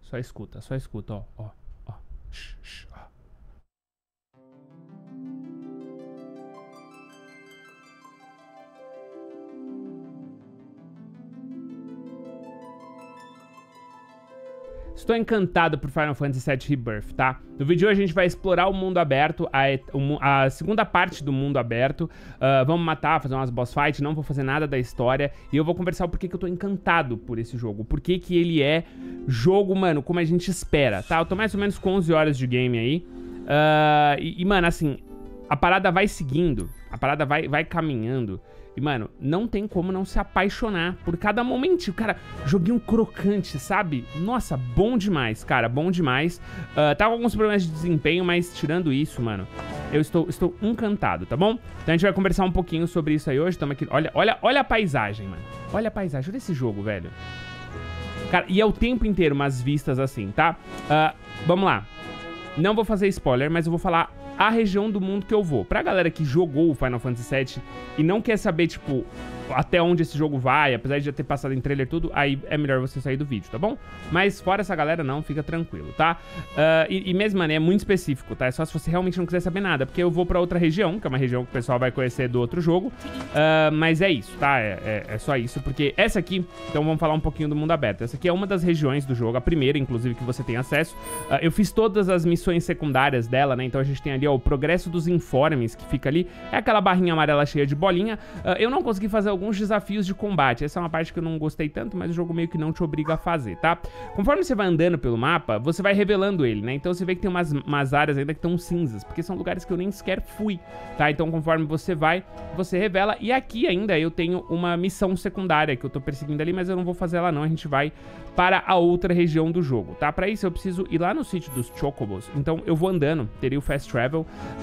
só escuta, ó. Shh, ó. Estou encantado por Final Fantasy VII Rebirth, tá? No vídeo de hoje a gente vai explorar o mundo aberto, a segunda parte do mundo aberto. Vamos matar, fazer umas boss fights, não vou fazer nada da história. E eu vou conversar o porquê que eu tô encantado por esse jogo. Porquê que ele é jogo, mano, como a gente espera, tá? Eu tô mais ou menos com 11 horas de game aí. Mano, assim, a parada vai seguindo, a parada vai caminhando. E, mano, não tem como não se apaixonar por cada momentinho. Cara, joguinho crocante, sabe? Nossa, bom demais, cara, bom demais. Tá com alguns problemas de desempenho, mas tirando isso, mano, eu estou encantado, tá bom? Então a gente vai conversar um pouquinho sobre isso aí hoje. Estamos aqui, olha a paisagem, mano. Olha a paisagem, olha esse jogo, velho. Cara, e é o tempo inteiro umas vistas assim, tá? Vamos lá. Não vou fazer spoiler, mas eu vou falar a região do mundo que eu vou. Pra galera que jogou o Final Fantasy VII e não quer saber, tipo, até onde esse jogo vai, apesar de já ter passado em trailer tudo, aí é melhor você sair do vídeo, tá bom? Mas fora essa galera, não, fica tranquilo, tá? E mesmo, mano, é muito específico, tá? É só se você realmente não quiser saber nada, porque eu vou pra outra região, que é uma região que o pessoal vai conhecer do outro jogo. Mas é isso, tá? É só isso, porque essa aqui, então vamos falar um pouquinho do mundo aberto. Essa aqui é uma das regiões do jogo, a primeira, inclusive, que você tem acesso. Eu fiz todas as missões secundárias dela, né? Então a gente tem ali, ó, o progresso dos informes, que fica ali, é aquela barrinha amarela cheia de bolinha. Eu não consegui fazer alguns desafios de combate, essa é uma parte que eu não gostei tanto, mas o jogo meio que não te obriga a fazer, tá? Conforme você vai andando pelo mapa, você vai revelando ele, né? Então você vê que tem umas áreas ainda que estão cinzas, porque são lugares que eu nem sequer fui, tá? Então conforme você vai, você revela, e aqui ainda eu tenho uma missão secundária que eu tô perseguindo ali, mas eu não vou fazer ela não, a gente vai para a outra região do jogo, tá? Pra isso eu preciso ir lá no sítio dos Chocobos, então eu vou andando, teria o Fast Travel,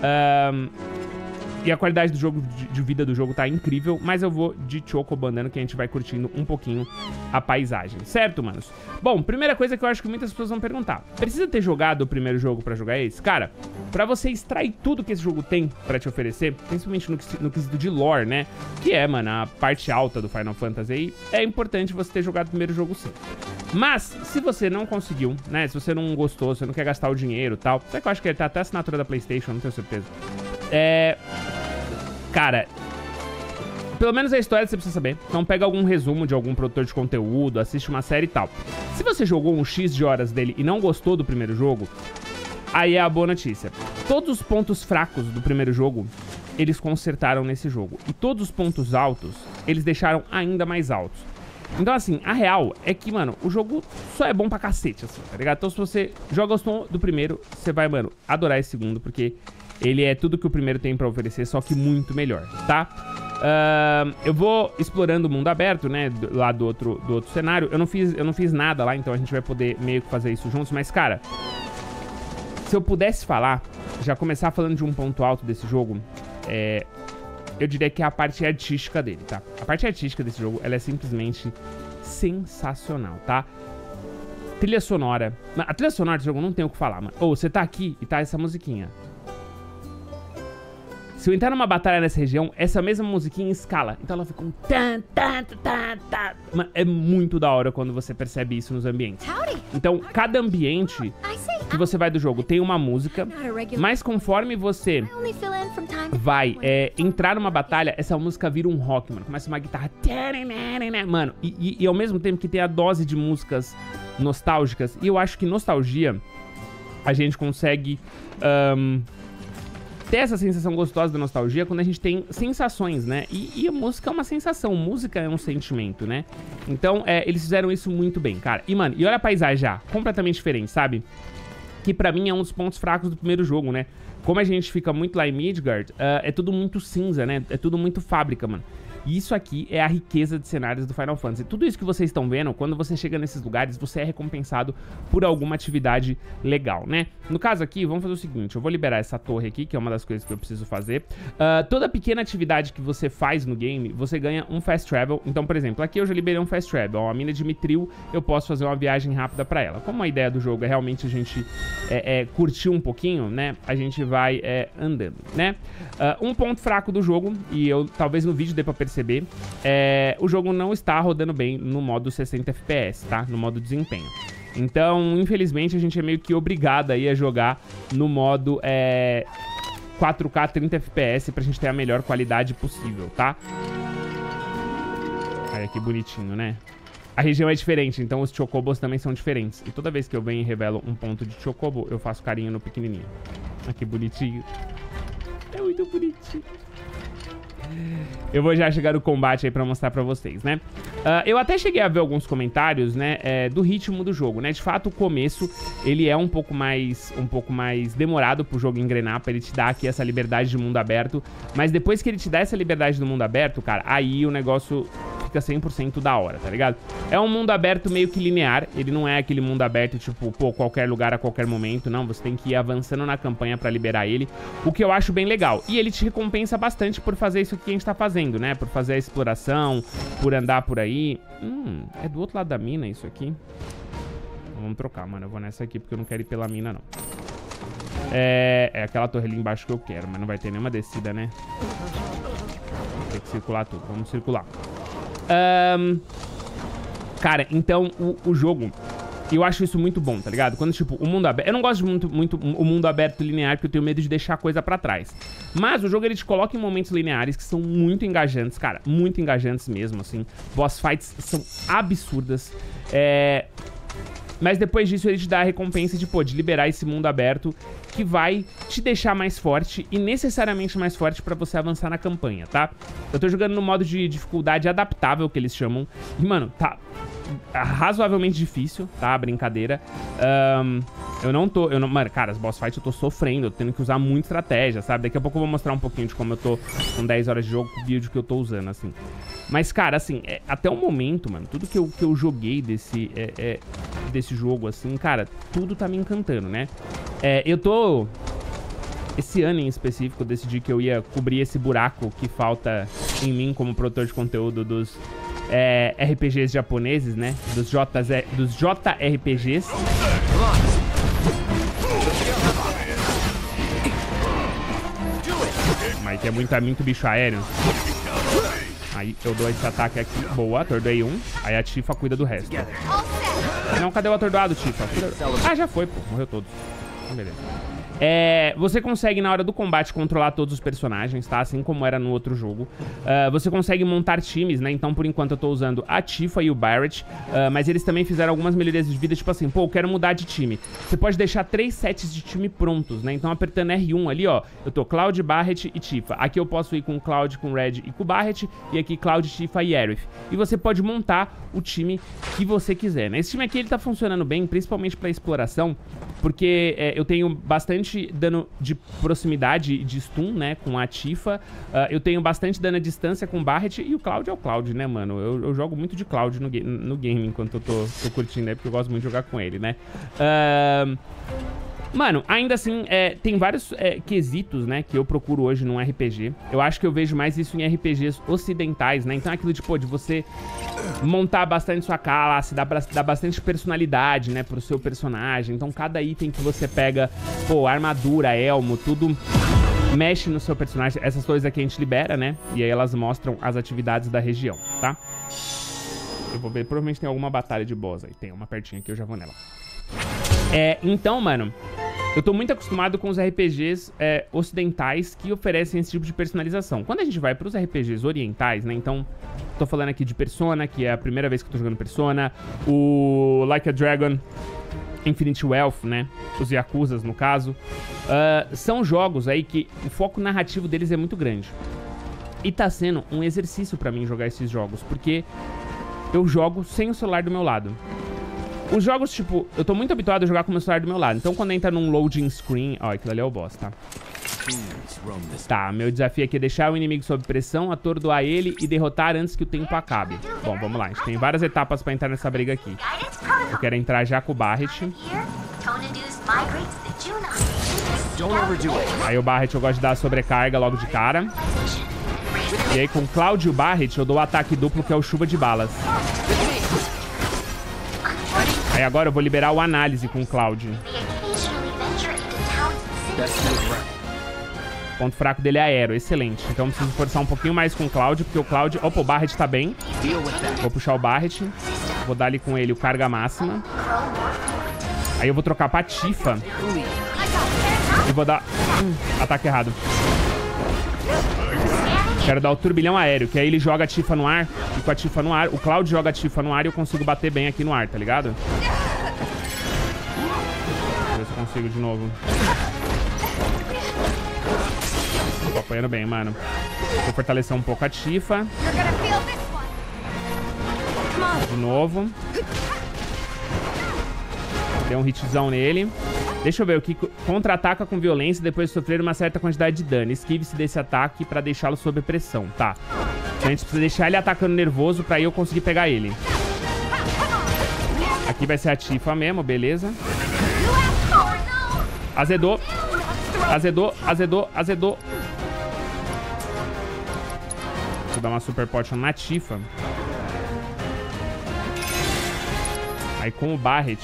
e a qualidade do jogo, de vida do jogo tá incrível, mas eu vou de Chocobo andando, que a gente vai curtindo um pouquinho a paisagem, certo, manos? Bom, primeira coisa que eu acho que muitas pessoas vão perguntar: precisa ter jogado o primeiro jogo pra jogar esse? Cara, pra você extrair tudo que esse jogo tem pra te oferecer, principalmente no quesito de lore, né? Que é, mano, a parte alta do Final Fantasy aí, é importante você ter jogado o primeiro jogo sim. Mas, se você não conseguiu, né? Se você não gostou, se você não quer gastar o dinheiro e tal, sabe que eu acho que ele tá até a assinatura da PlayStation, não tenho certeza. Cara, pelo menos a história você precisa saber. Então pega algum resumo de algum produtor de conteúdo, assiste uma série e tal. Se você jogou um X de horas dele e não gostou do primeiro jogo, aí é a boa notícia. Todos os pontos fracos do primeiro jogo, eles consertaram nesse jogo. E todos os pontos altos, eles deixaram ainda mais altos. Então, assim, a real é que, mano, o jogo só é bom pra cacete, assim, tá ligado? Então, se você já gostou do primeiro, você vai, mano, adorar esse segundo, porque ele é tudo que o primeiro tem pra oferecer, só que muito melhor, tá? Eu vou explorando o mundo aberto, né, lá do outro cenário. Eu não fiz nada lá, então a gente vai poder meio que fazer isso juntos. Mas, cara, se eu pudesse falar, já começar falando de um ponto alto desse jogo, eu diria que é a parte artística dele, tá? A parte artística desse jogo, ela é simplesmente sensacional, tá? Trilha sonora. A trilha sonora desse jogo não tem o que falar, mano. Ou você tá aqui e tá essa musiquinha. Se eu entrar numa batalha nessa região, essa mesma musiquinha escala. Então ela fica um tan, tan, tan, tan. Mano, é muito da hora quando você percebe isso nos ambientes. Então, cada ambiente que você vai do jogo tem uma música, mas conforme você vai entrar numa batalha, essa música vira um rock, mano. Começa uma guitarra. Mano, e ao mesmo tempo que tem a dose de músicas nostálgicas. E eu acho que nostalgia, a gente consegue ter essa sensação gostosa da nostalgia quando a gente tem sensações, né? E a música é uma sensação, música é um sentimento, né? Então, eles fizeram isso muito bem, cara. E, mano, e olha a paisagem já, completamente diferente, sabe? Que pra mim é um dos pontos fracos do primeiro jogo, né? Como a gente fica muito lá em Midgard, é tudo muito cinza, né? É tudo muito fábrica, mano. E isso aqui é a riqueza de cenários do Final Fantasy. Tudo isso que vocês estão vendo, quando você chega nesses lugares, você é recompensado por alguma atividade legal, né? No caso aqui, vamos fazer o seguinte, eu vou liberar essa torre aqui, que é uma das coisas que eu preciso fazer. Toda pequena atividade que você faz no game, você ganha um Fast Travel. Então, por exemplo, aqui eu já liberei um Fast Travel. Ó, a mina de Mithril, eu posso fazer uma viagem rápida pra ela. Como a ideia do jogo é realmente a gente curtir um pouquinho, né? A gente vai andando, né? Um ponto fraco do jogo, e eu talvez no vídeo dê pra perceber, o jogo não está rodando bem no modo 60 FPS, tá? No modo desempenho. Então, infelizmente, a gente é meio que obrigado aí a jogar no modo 4K 30 FPS pra gente ter a melhor qualidade possível, tá? Olha que bonitinho, né? A região é diferente, então os chocobos também são diferentes. E toda vez que eu venho e revelo um ponto de chocobo, eu faço carinho no pequenininho. Olha que bonitinho. É muito bonitinho. Eu vou já chegar no combate aí pra mostrar pra vocês, né? Eu até cheguei a ver alguns comentários, né, do ritmo do jogo, né? De fato, o começo, ele é um pouco mais demorado pro jogo engrenar, pra ele te dar aqui essa liberdade de mundo aberto. Mas depois que ele te dá essa liberdade do mundo aberto, cara, aí o negócio fica 100% da hora, tá ligado? É um mundo aberto meio que linear, ele não é aquele mundo aberto, tipo, pô, qualquer lugar a qualquer momento, não. Você tem que ir avançando na campanha pra liberar ele, o que eu acho bem legal. E ele te recompensa bastante por fazer isso que a gente tá fazendo, né? Por fazer a exploração, por andar por aí. É do outro lado da mina isso aqui. Vamos trocar, mano. Eu vou nessa aqui porque eu não quero ir pela mina, não. É aquela torre ali embaixo que eu quero, mas não vai ter nenhuma descida, né? Tem que circular tudo. Vamos circular. Cara, então o jogo... E eu acho isso muito bom, tá ligado? Quando, tipo, o mundo aberto... Eu não gosto muito o mundo aberto linear, porque eu tenho medo de deixar a coisa pra trás. Mas o jogo, ele te coloca em momentos lineares que são muito engajantes, cara. Muito engajantes mesmo, assim. Boss fights são absurdas. Mas depois disso, ele te dá a recompensa de, pô, de liberar esse mundo aberto que vai te deixar mais forte e necessariamente mais forte pra você avançar na campanha, tá? Eu tô jogando no modo de dificuldade adaptável, que eles chamam. E, mano, tá razoavelmente difícil, tá? Brincadeira. Mano, cara, as boss fights eu tô sofrendo, eu tô tendo que usar muita estratégia, sabe? Daqui a pouco eu vou mostrar um pouquinho de como eu tô com 10 horas de jogo, com o vídeo que eu tô usando, assim. Mas, cara, assim, até o momento, mano, tudo que eu joguei desse jogo, assim, cara, tudo tá me encantando, né? Esse ano em específico, eu decidi que eu ia cobrir esse buraco que falta em mim como produtor de conteúdo dos RPGs japoneses, né? Dos JRPGs. Mas que é muito bicho aéreo. Aí eu dou esse ataque aqui. Boa, atordoei um. Aí a Tifa cuida do resto. Não, cadê o atordoado, Tifa? Ah, já foi, pô. Morreu todos. Então, beleza. Você consegue, na hora do combate, controlar todos os personagens, tá? Assim como era no outro jogo. Você consegue montar times, né? Então, por enquanto, eu tô usando a Tifa e o Barret. Mas eles também fizeram algumas melhorias de vida, tipo assim, pô, eu quero mudar de time. Você pode deixar 3 sets de time prontos, né? Então, apertando R1 ali, ó, eu tô Cloud, Barret e Tifa. Aqui eu posso ir com Cloud, com Red e com Barret. E aqui Cloud, Tifa e Aerith. E você pode montar o time que você quiser, né? Esse time aqui, ele tá funcionando bem, principalmente pra exploração, porque eu tenho bastante dano de proximidade e de stun, né, com a Tifa. Eu tenho bastante dano à distância com o Barret. E o Cloud é o Cloud, né, mano? Eu jogo muito de Cloud no game enquanto eu tô curtindo, né, porque eu gosto muito de jogar com ele, né? Mano, ainda assim, tem vários quesitos, né, que eu procuro hoje num RPG. Eu acho que eu vejo mais isso em RPGs ocidentais, né? Então é aquilo de, pô, de você montar bastante sua classe, dar bastante personalidade, né, pro seu personagem. Então cada item que você pega, pô, armadura, elmo, tudo mexe no seu personagem. Essas coisas aqui a gente libera, né? E aí elas mostram as atividades da região, tá? Eu vou ver, provavelmente tem alguma batalha de boss aí. Tem uma pertinho aqui, eu já vou nela. Então, mano, eu tô muito acostumado com os RPGs ocidentais que oferecem esse tipo de personalização. Quando a gente vai pros RPGs orientais, né, então, tô falando aqui de Persona, que é a primeira vez que eu tô jogando Persona, o Like a Dragon, Infinite Wealth, né, os Yakuzas, no caso, são jogos aí que o foco narrativo deles é muito grande. E tá sendo um exercício pra mim jogar esses jogos, porque eu jogo sem o celular do meu lado. Os jogos, tipo, eu tô muito habituado a jogar com o meu celular do meu lado. Então, quando entra num loading screen... Ó, aquilo ali é o boss, tá? Tá, meu desafio aqui é deixar o inimigo sob pressão, atordoar ele e derrotar antes que o tempo acabe. Bom, vamos lá. A gente tem várias etapas pra entrar nessa briga aqui. Eu quero entrar já com o Barret. Aí o Barret eu gosto de dar a sobrecarga logo de cara. E aí, com o Cloud e o Barret, eu dou o ataque duplo, que é o chuva de balas. Aí agora eu vou liberar o análise com o Cloud. O ponto fraco dele é aero, excelente. Então eu preciso forçar um pouquinho mais com o Cloud, porque o Cloud... Opa, o Barret tá bem. Vou puxar o Barret. Vou dar ali com ele o carga máxima. Aí eu vou trocar pra Tifa. E vou dar... ataque errado. Quero dar o turbilhão aéreo, que aí ele joga a Tifa no ar. E com a Tifa no ar, o Cloud joga a Tifa no ar e eu consigo bater bem aqui no ar, tá ligado? Deixa eu ver se eu consigo de novo. Tô apanhando bem, mano. Vou fortalecer um pouco a Tifa. De novo. Deu um hitzão nele. Deixa eu ver o que... Contra-ataca com violência depois de sofrer uma certa quantidade de dano. Esquive-se desse ataque pra deixá-lo sob pressão. Tá. Então a gente precisa deixar ele atacando nervoso pra eu conseguir pegar ele. Aqui vai ser a Tifa mesmo, beleza. Azedou. Azedou, azedou, azedou. Vou dar uma Super Potion na Tifa. Aí com o Barret...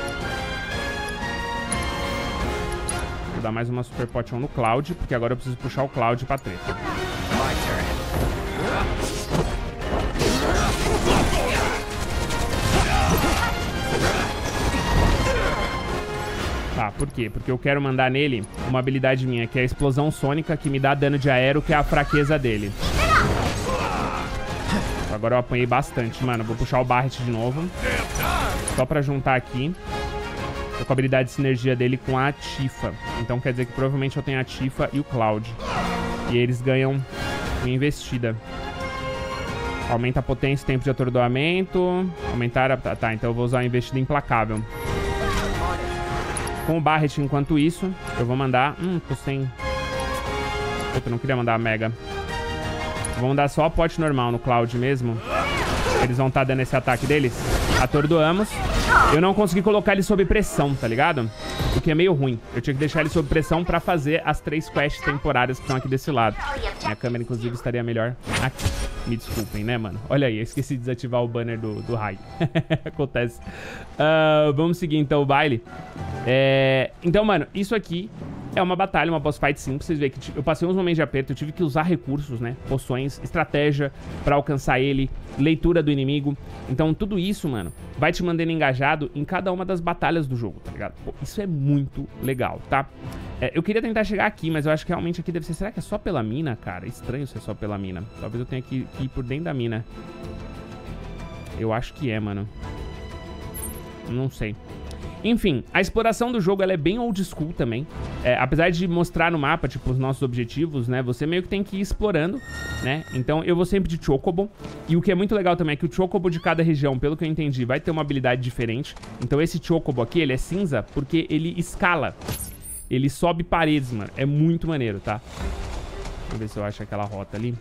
Vou dar mais uma Super Potion no Cloud, porque agora eu preciso puxar o Cloud pra treta. Tá, por quê? Porque eu quero mandar nele uma habilidade minha, que é a Explosão Sônica, que me dá dano de aero, que é a fraqueza dele. Agora eu apanhei bastante, mano. Vou puxar o Barret de novo. Só pra juntar aqui. Tô com a habilidade de sinergia dele com a Tifa. Então quer dizer que provavelmente eu tenho a Tifa e o Cloud. E eles ganham uma investida. Aumenta a potência e tempo de atordoamento. Aumentar a... Tá, então eu vou usar a investida implacável. Com o Barret, enquanto isso, eu vou mandar... tô sem... Puta, eu não queria mandar a Mega. Vou mandar só a pote normal no Cloud mesmo. Eles vão estar dando esse ataque deles. Atordoamos. Eu não consegui colocar ele sob pressão, tá ligado? O que é meio ruim. Eu tinha que deixar ele sob pressão pra fazer as 3 quests temporárias que estão aqui desse lado. Minha câmera, inclusive, estaria melhor aqui. Me desculpem, né, mano? Olha aí, eu esqueci de desativar o banner do raio. Acontece. Vamos seguir, então, o baile. Então, mano, isso aqui é uma batalha, uma boss fight simples. Vocês veem que eu passei uns momentos de aperto, eu tive que usar recursos, né? Poções, estratégia pra alcançar ele, leitura do inimigo. Então, tudo isso, mano, vai te mantendo engajado em cada uma das batalhas do jogo, tá ligado? Pô, isso é muito legal, tá? Eu queria tentar chegar aqui, mas eu acho que realmente aqui deve ser... Será que é só pela mina, cara? Estranho ser só pela mina. Talvez eu tenha que ir por dentro da mina. Eu acho que é, mano. Não sei. Enfim, a exploração do jogo ela é bem old school também. Apesar de mostrar no mapa, tipo, os nossos objetivos, né? Você meio que tem que ir explorando, né? Então eu vou sempre de Chocobo. E o que é muito legal também é que o Chocobo de cada região, pelo que eu entendi, vai ter uma habilidade diferente. Então esse Chocobo aqui, ele é cinza porque ele escala. Ele sobe paredes, mano. É muito maneiro, tá? Vamos ver se eu acho aquela rota ali.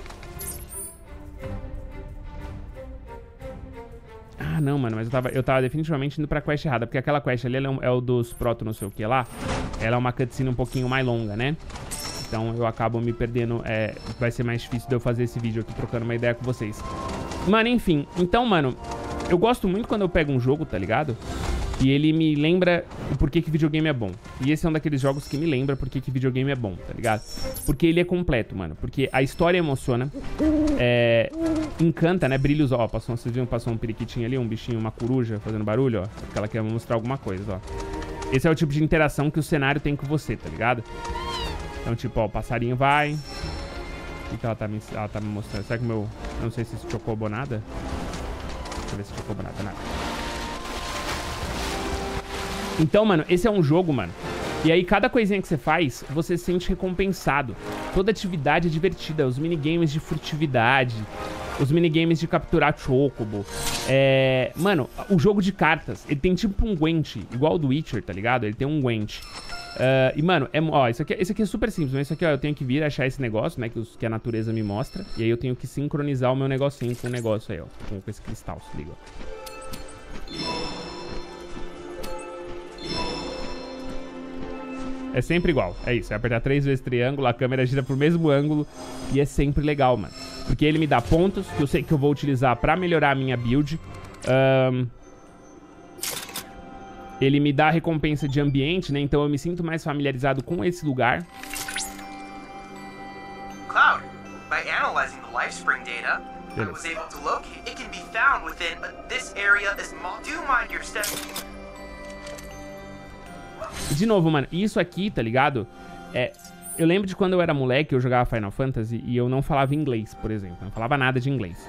Ah, não, mano, mas eu tava definitivamente indo pra quest errada. Porque aquela quest ali é o dos proto não sei o que lá. Ela é uma cutscene um pouquinho mais longa, né? Então eu acabo me perdendo. Vai ser mais difícil de eu fazer esse vídeo aqui trocando uma ideia com vocês. Mano, enfim. Então, mano, eu gosto muito quando eu pego um jogo, tá ligado? E ele me lembra o porquê que videogame é bom. E esse é um daqueles jogos que me lembra porquê que videogame é bom, tá ligado? Porque ele é completo, mano. Porque a história emociona. Encanta, né? Brilhos, ó. Vocês viram, passou um periquitinho ali, um bichinho, uma coruja fazendo barulho, ó. Porque ela quer mostrar alguma coisa, ó. Esse é o tipo de interação que o cenário tem com você, tá ligado? Então, tipo, ó, o passarinho vai. O que ela tá me mostrando? Será que o meu... Eu não sei se isso chocou nada. Deixa eu ver se chocou nada. Então, mano, esse é um jogo, mano. E aí, cada coisinha que você faz, você se sente recompensado. Toda atividade é divertida. Os minigames de furtividade, os minigames de capturar Chocobo. Mano, o jogo de cartas, ele tem tipo um Gwent, igual o do Witcher, tá ligado? Ele tem um Gwent. E, mano, ó, esse aqui é super simples. Mas isso aqui, ó, eu tenho que vir achar esse negócio, né? Que a natureza me mostra. E aí eu tenho que sincronizar o meu negocinho com o negócio aí, ó. Com esse cristal, se liga, ó. É sempre igual, é isso, é apertar 3 vezes triângulo, a câmera gira pro mesmo ângulo e é sempre legal, mano. Porque ele me dá pontos que eu sei que eu vou utilizar pra melhorar a minha build. Ele me dá recompensa de ambiente, né? Então eu me sinto mais familiarizado com esse lugar. Cloud, by analyzing the LifeSpring data, I was able to locate. It can be found within this area is do mind your steps. De novo, mano, isso aqui, tá ligado? Eu lembro de quando eu era moleque, eu jogava Final Fantasy e eu não falava inglês, por exemplo. Eu não falava nada de inglês.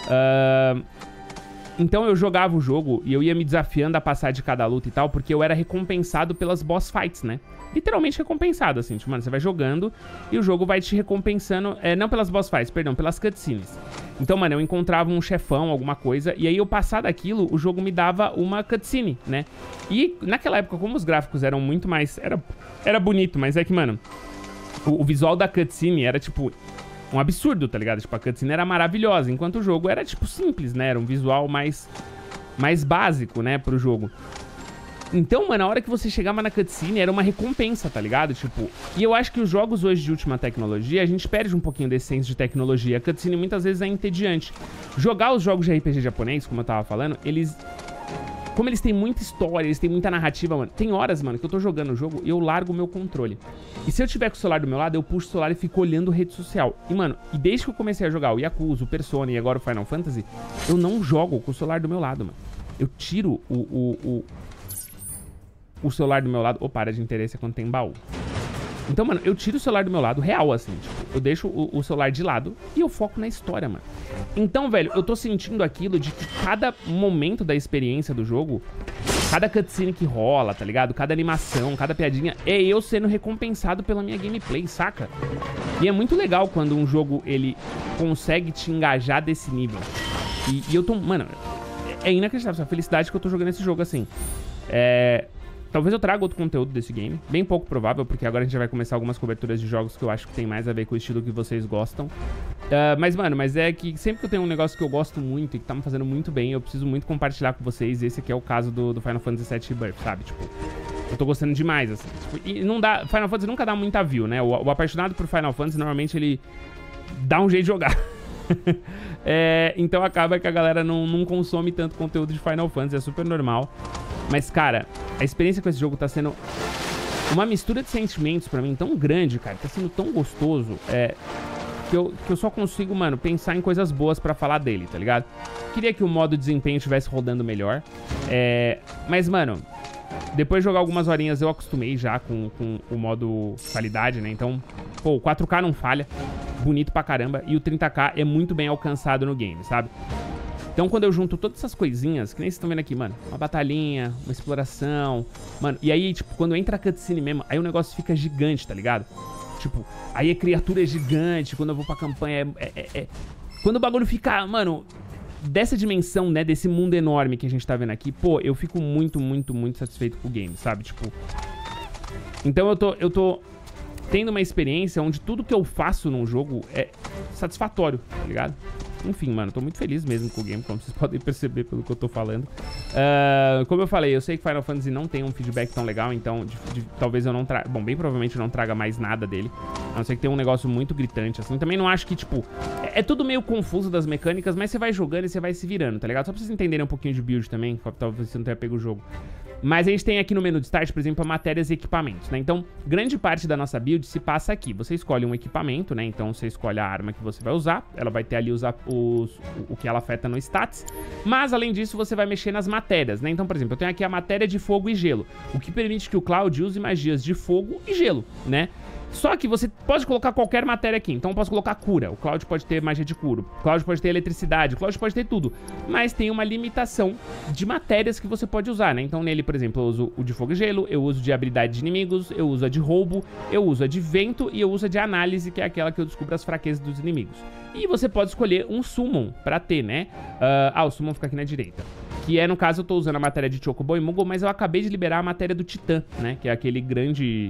Então eu jogava o jogo e eu ia me desafiando a passar de cada luta e tal, porque eu era recompensado pelas boss fights, né? Literalmente recompensado, assim. Tipo, mano, você vai jogando e o jogo vai te recompensando... não pelas boss fights, perdão, pelas cutscenes. Então, mano, eu encontrava um chefão, alguma coisa, e aí eu passar daquilo, o jogo me dava uma cutscene, né? E naquela época, como os gráficos eram muito mais... Era bonito, mas é que, mano... O visual da cutscene era, tipo, um absurdo, tá ligado? Tipo, a cutscene era maravilhosa, enquanto o jogo era, tipo, simples, né? Era um visual mais básico, né, pro jogo. Então, mano, a hora que você chegava na cutscene era uma recompensa, tá ligado? Tipo, e eu acho que os jogos hoje de última tecnologia, a gente perde um pouquinho desse senso de tecnologia. A cutscene muitas vezes é entediante. Jogar os jogos de RPG japonês, como eu tava falando, como eles têm muita história, eles têm muita narrativa, mano. Tem horas, mano, que eu tô jogando o jogo e eu largo o meu controle. E se eu tiver com o celular do meu lado, eu puxo o celular e fico olhando rede social. E, mano, desde que eu comecei a jogar o Yakuza, o Persona e agora o Final Fantasy, eu não jogo com o celular do meu lado, mano. Eu tiro o celular do meu lado... Opa, área de interesse é quando tem baú. Então, mano, eu tiro o celular do meu lado, real, assim, tipo, eu deixo o celular de lado e eu foco na história, mano. Então, velho, eu tô sentindo aquilo de que cada momento da experiência do jogo, cada cutscene que rola, tá ligado? Cada animação, cada piadinha, é eu sendo recompensado pela minha gameplay, saca? E é muito legal quando um jogo, ele consegue te engajar desse nível. E eu tô, mano, é inacreditável a felicidade que eu tô jogando esse jogo, assim. Talvez eu traga outro conteúdo desse game. Bem pouco provável, porque agora a gente já vai começar algumas coberturas de jogos que eu acho que tem mais a ver com o estilo que vocês gostam. Mas, mano, é que sempre que eu tenho um negócio que eu gosto muito e que tá me fazendo muito bem, eu preciso muito compartilhar com vocês. Esse aqui é o caso do Final Fantasy VII Rebirth, sabe? Tipo, eu tô gostando demais, assim. Tipo, e não dá... Final Fantasy nunca dá muita view, né? O apaixonado por Final Fantasy, normalmente, ele dá um jeito de jogar. Então acaba que a galera não consome tanto conteúdo de Final Fantasy, é super normal. Mas, cara, a experiência com esse jogo tá sendo uma mistura de sentimentos pra mim tão grande, cara. Tá sendo tão gostoso, que eu só consigo, mano, pensar em coisas boas pra falar dele, tá ligado? Queria que o modo desempenho estivesse rodando melhor. Mas, mano, depois de jogar algumas horinhas eu acostumei já com o modo qualidade, né? Então, pô, o 4K não falha, bonito pra caramba. E o 30K é muito bem alcançado no game, sabe? Então, quando eu junto todas essas coisinhas, que nem vocês estão vendo aqui, mano, uma batalhinha, uma exploração, mano, e aí, tipo, quando entra a cutscene mesmo, aí o negócio fica gigante, tá ligado? Tipo, aí a criatura é gigante, quando eu vou pra campanha, quando o bagulho fica, mano, dessa dimensão, né, desse mundo enorme que a gente tá vendo aqui, pô, eu fico muito, muito, muito satisfeito com o game, sabe? Tipo, então eu tô tendo uma experiência onde tudo que eu faço num jogo é satisfatório, tá ligado? Enfim, mano, tô muito feliz mesmo com o game, como vocês podem perceber pelo que eu tô falando. Como eu falei, eu sei que Final Fantasy não tem um feedback tão legal, então talvez eu não traga... Bom, bem provavelmente eu não traga mais nada dele, a não ser que tenha um negócio muito gritante, assim. Também não acho que, tipo... É tudo meio confuso das mecânicas, mas você vai jogando e você vai se virando, tá ligado? Só pra vocês entenderem um pouquinho de build também, talvez você não tenha pego o jogo. Mas a gente tem aqui no menu de start, por exemplo, matérias e equipamentos, né? Então, grande parte da nossa build se passa aqui. Você escolhe um equipamento, né? Então, você escolhe a arma que você vai usar. Ela vai ter ali o que ela afeta no stats. Mas, além disso, você vai mexer nas matérias, né? Então, por exemplo, eu tenho aqui a matéria de fogo e gelo, o que permite que o Cloud use magias de fogo e gelo, né? Só que você pode colocar qualquer matéria aqui. Então eu posso colocar cura. O Cloud pode ter magia de cura. O Cloud pode ter eletricidade. O Cloud pode ter tudo. Mas tem uma limitação de matérias que você pode usar, né? Então nele, por exemplo, eu uso o de fogo e gelo. Eu uso de habilidade de inimigos. Eu uso a de roubo. Eu uso a de vento. E eu uso a de análise, que é aquela que eu descubro as fraquezas dos inimigos. E você pode escolher um summon pra ter, né? O summon fica aqui na direita. Que no caso, eu tô usando a matéria de Chocobo e Moogle. Mas eu acabei de liberar a matéria do Titã, né? Que é aquele grande...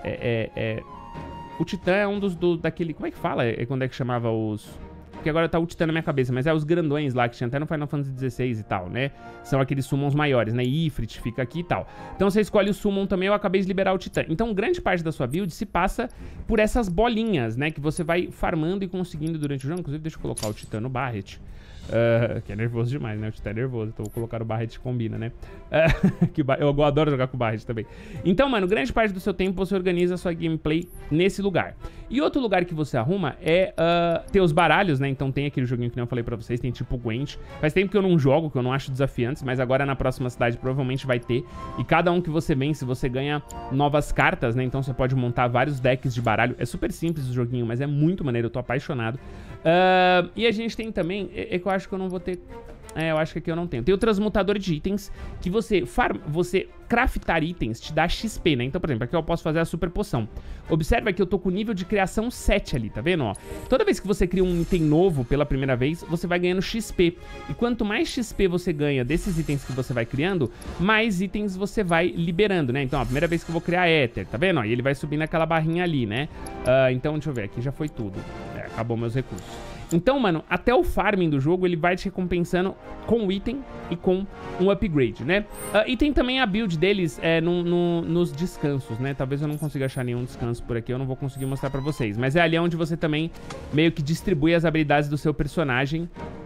O Titã é um daquele... Como é que fala? Quando é que chamava os... Porque agora tá o Titã na minha cabeça, mas os grandões lá que tinha até no Final Fantasy XVI e tal, né? São aqueles summons maiores, né? Ifrit fica aqui e tal. Então você escolhe o summon também, eu acabei de liberar o Titã. Então grande parte da sua build se passa por essas bolinhas, né? Que você vai farmando e conseguindo durante o jogo. Inclusive, deixa eu colocar o Titã no Barret. Que é nervoso demais, né? O Tito é nervoso, então vou colocar o Barret combina, né? Eu adoro jogar com o Barret também. Então, mano, grande parte do seu tempo você organiza a sua gameplay nesse lugar. E outro lugar que você arruma é ter os baralhos, né? Então tem aquele joguinho que eu falei pra vocês, tem tipo Gwent. Faz tempo que eu não jogo, que eu não acho desafiantes, mas agora na próxima cidade provavelmente vai ter. E cada um que você vence, você ganha novas cartas, né? Então você pode montar vários decks de baralho. É super simples o joguinho, mas é muito maneiro, eu tô apaixonado. E a gente tem também, que eu acho que eu não vou ter... eu acho que aqui eu não tenho. Tem o transmutador de itens, que você craftar itens te dá XP, né? Então, por exemplo, aqui eu posso fazer a super poção. Observa que eu tô com o nível de criação 7 ali, tá vendo, ó? Toda vez que você cria um item novo pela primeira vez, você vai ganhando XP. E quanto mais XP você ganha desses itens que você vai criando, mais itens você vai liberando, né? Então, ó, a primeira vez que eu vou criar éter, tá vendo? Ó, e ele vai subindo aquela barrinha ali, né? Então, deixa eu ver, aqui já foi tudo. Acabou meus recursos. Então, mano, até o farming do jogo, ele vai te recompensando com o item e com um upgrade, né? E tem também a build deles nos descansos, né? Talvez eu não consiga achar nenhum descanso por aqui, eu não vou conseguir mostrar pra vocês. Mas é ali onde você também meio que distribui as habilidades do seu personagem.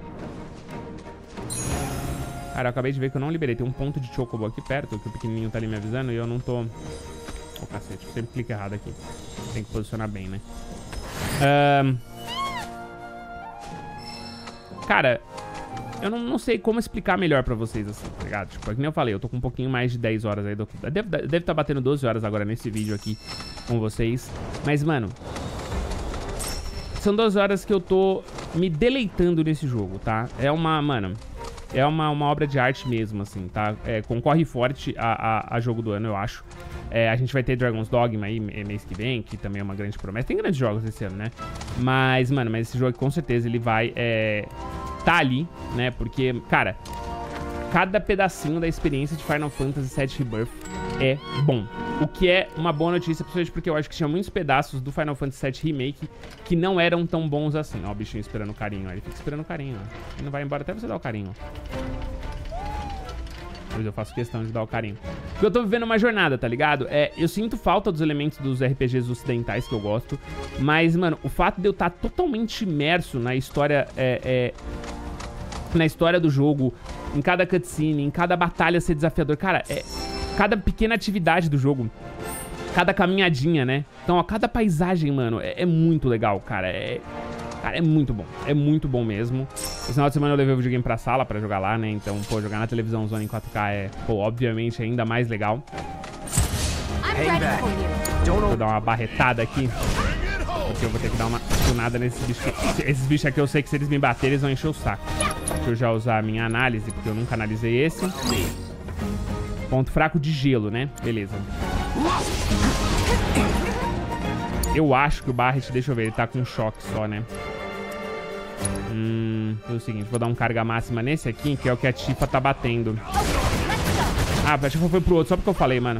Cara, eu acabei de ver que eu não liberei. Tem um ponto de chocobo aqui perto, que o pequenininho tá ali me avisando e eu não tô... Ô, cacete, eu sempre clico errado aqui. Tem que posicionar bem, né? Cara, eu não sei como explicar melhor pra vocês, assim, tá ligado? Tipo, como eu falei, eu tô com um pouquinho mais de 10 horas aí. Deve tá batendo 12 horas agora nesse vídeo aqui com vocês. Mas, mano, são 12 horas que eu tô me deleitando nesse jogo, tá? É uma obra de arte mesmo, assim, tá? Concorre forte a jogo do ano, eu acho. A gente vai ter Dragon's Dogma aí mês que vem, que também é uma grande promessa. Tem grandes jogos esse ano, né? Mas, mano, esse jogo com certeza ele vai tá ali, né? Porque, cara, cada pedacinho da experiência de Final Fantasy VII Rebirth é bom. O que é uma boa notícia, principalmente porque eu acho que tinha muitos pedaços do Final Fantasy VII Remake que não eram tão bons assim. Ó, o bichinho esperando o carinho, ó. Ele fica esperando o carinho, ó. Ele não vai embora até você dar o carinho, ó. Pois eu faço questão de dar o carinho. Porque eu tô vivendo uma jornada, tá ligado? Eu sinto falta dos elementos dos RPGs ocidentais que eu gosto. Mas, mano, o fato de eu estar totalmente imerso na história... na história do jogo, em cada cutscene, em cada batalha ser desafiador. Cara, cada pequena atividade do jogo, cada caminhadinha, né? Então, ó, cada paisagem, mano, é muito legal, cara. Cara, é muito bom mesmo. Esse final de semana eu levei o videogame pra sala pra jogar lá, né? Então, pô, jogar na televisão zona em 4K pô, obviamente ainda mais legal. Vou dar uma barretada aqui, porque eu vou ter que dar uma tunada nesses bichos. Esses bichos aqui eu sei que se eles me baterem, eles vão encher o saco. Deixa eu já usar a minha análise, porque eu nunca analisei esse. Ponto fraco de gelo, né? Beleza. Eu acho que o Barret, deixa eu ver, ele tá com choque só, né? É o seguinte, vou dar um carga máxima nesse aqui, que é o que a Tifa tá batendo. Ah, a Tifa foi pro outro, só porque eu falei, mano.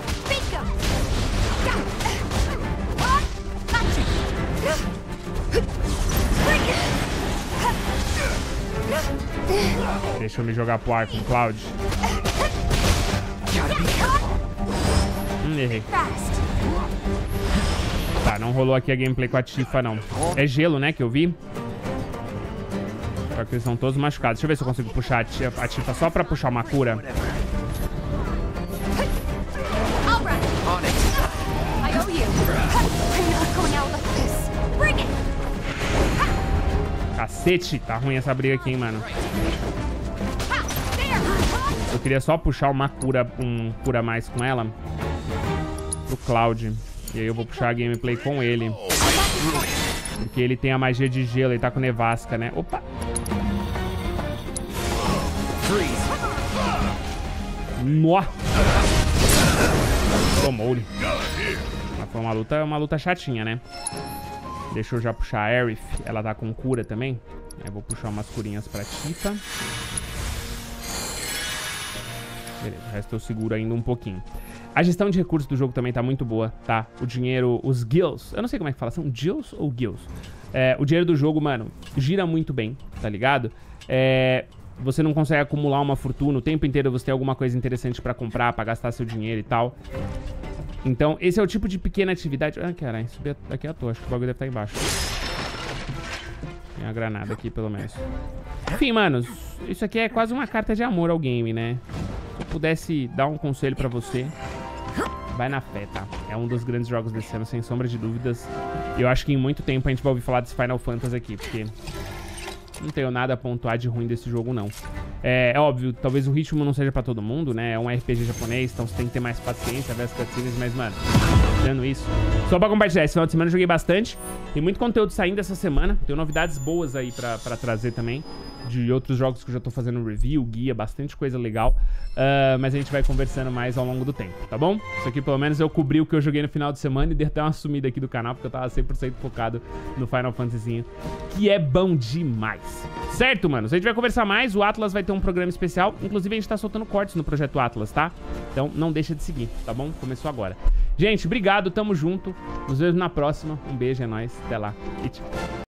Deixa eu me jogar pro ar com o Cloud. Errei. Tá, não rolou aqui a gameplay com a Tifa, não. É gelo, né, que eu vi. Só que eles são todos machucados. Deixa eu ver se eu consigo puxar a Tifa só pra puxar uma cura. Cacete, tá ruim essa briga aqui, hein, mano. Eu queria só puxar uma cura, cura mais com ela. Pro Cloud. E aí eu vou puxar a gameplay com ele. Porque ele tem a magia de gelo, ele tá com nevasca, né? Opa! Nó! Tomou-lhe. Mas foi uma luta chatinha, né? Deixa eu já puxar a Aerith. Ela tá com cura também. Eu vou puxar umas curinhas pra Tifa. Beleza, o resto eu seguro ainda um pouquinho. A gestão de recursos do jogo também tá muito boa, tá? O dinheiro, os gills, eu não sei como é que fala, são gills ou guilds? O dinheiro do jogo, mano, gira muito bem, tá ligado? Você não consegue acumular uma fortuna, o tempo inteiro você tem alguma coisa interessante pra comprar, pra gastar seu dinheiro e tal. Então, esse é o tipo de pequena atividade... Ah, caralho, subi aqui à toa, acho que o bagulho deve estar embaixo. Tem uma granada aqui, pelo menos. Enfim, manos, isso aqui é quase uma carta de amor ao game, né? Se eu pudesse dar um conselho pra você, vai na fé, tá? É um dos grandes jogos desse ano, sem sombra de dúvidas. E eu acho que em muito tempo a gente vai ouvir falar desse Final Fantasy aqui, porque não tenho nada a pontuar de ruim desse jogo, não. É óbvio, talvez o ritmo não seja pra todo mundo, né? É um RPG japonês, então você tem que ter mais paciência, ver as cutscenes, mas, mano, tirando isso. Só pra compartilhar, esse final de semana eu joguei bastante. Tem muito conteúdo saindo essa semana. Tem novidades boas aí pra trazer também. De outros jogos que eu já tô fazendo review, guia, bastante coisa legal. Mas a gente vai conversando mais ao longo do tempo, tá bom? Isso aqui, pelo menos, eu cobri o que eu joguei no final de semana e dei até uma sumida aqui do canal, porque eu tava 100% focado no Final Fantasy, que é bom demais. Certo, mano? A gente vai conversar mais. O Atlas vai ter um programa especial. Inclusive, a gente tá soltando cortes no Projeto Atlas, tá? Então, não deixa de seguir, tá bom? Começou agora. Gente, obrigado, tamo junto. Nos vemos na próxima. Um beijo, é nóis. Até lá. E tchau.